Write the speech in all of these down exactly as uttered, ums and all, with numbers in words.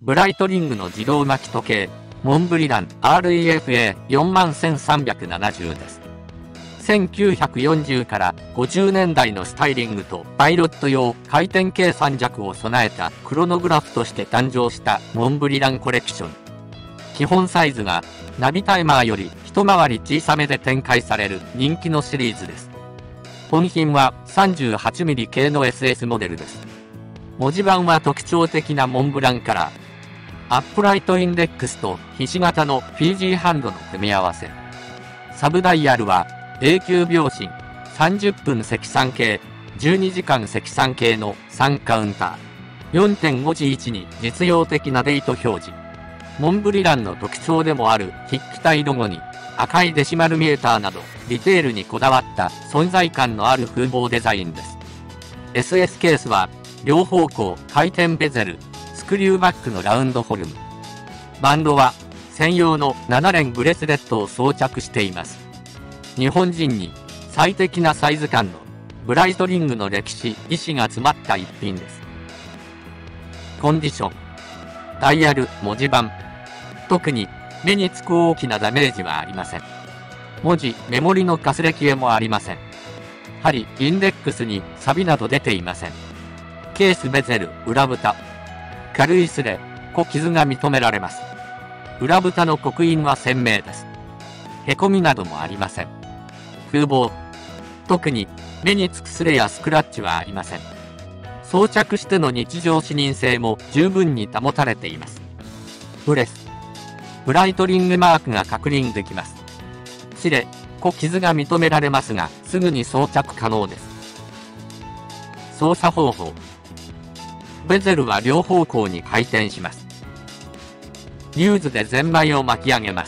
ブライトリングの自動巻き時計、モンブリラン アールイーエフエーよんまんせんさんびゃくななじゅう です。せんきゅうひゃくよんじゅうからごじゅうねんだいのスタイリングとパイロット用回転計算尺を備えたクロノグラフとして誕生したモンブリランコレクション。基本サイズがナビタイマーより一回り小さめで展開される人気のシリーズです。本品は さんじゅうはちミリ 系の エスエス モデルです。文字盤は特徴的なモンブランカラー。アップライトインデックスとひし形のフィージーハンドの組み合わせ。サブダイヤルは永久秒針、さんじゅっぷん積算計、じゅうにじかん積算計のさんカウンター。よんてんごじいちに実用的なデート表示。モンブリランの特徴でもある筆記体ロゴに赤いデシマルミーターなどディテールにこだわった存在感のある風貌デザインです。エスエス ケースは両方向回転ベゼル、スクリューバックのラウンドフォルム。バンドは専用のななれんブレスレットを装着しています。日本人に最適なサイズ感のブライトリングの歴史、意志が詰まった一品です。コンディション。ダイヤル、文字盤。特に目につく大きなダメージはありません。文字、メモリのかすれ消えもありません。針、インデックスに錆など出ていません。ケースベゼル、裏蓋。軽い擦れ、小傷が認められます。裏蓋の刻印は鮮明です。へこみなどもありません。風貌。特に目につく擦れやスクラッチはありません。装着しての日常視認性も十分に保たれています。ブレス。ブライトリングマークが確認できます。擦れ、小傷が認められますが、すぐに装着可能です。操作方法。ベゼルは両方向に回転します。リューズでゼンマイを巻き上げます。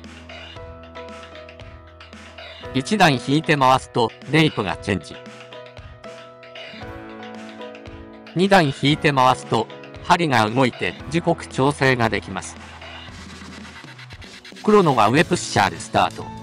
いちだん引いて回すとレイトがチェンジ。にだん引いて回すと針が動いて時刻調整ができます。クロノは上プッシャーでスタート。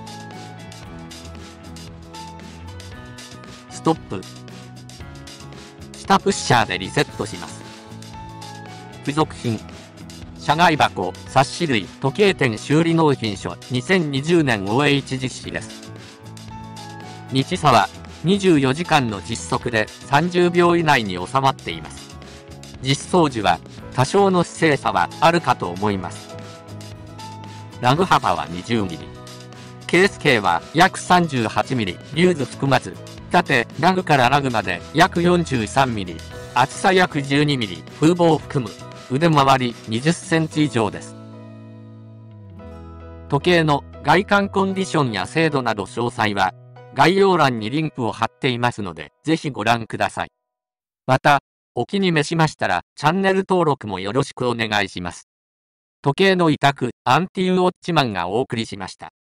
ストップ。下プッシャーでリセットします。付属品。社外箱、冊子類、時計店修理納品書にせんにじゅうねん オーエイチ 実施です。日差はにじゅうよじかんの実測でさんじゅうびょう以内に収まっています。実装時は多少の姿勢差はあるかと思います。ラグ幅は にじゅうミリ。ケース径は約 さんじゅうはちミリ、リューズ含まず、縦、ラグからラグまで約 よんじゅうさんミリ、厚さ約 じゅうにミリ、風貌を含む、腕回りにじゅっセンチ以上です。時計の外観コンディションや精度など詳細は、概要欄にリンクを貼っていますので、ぜひご覧ください。また、お気に召しましたら、チャンネル登録もよろしくお願いします。時計の委託、アンティウォッチマンがお送りしました。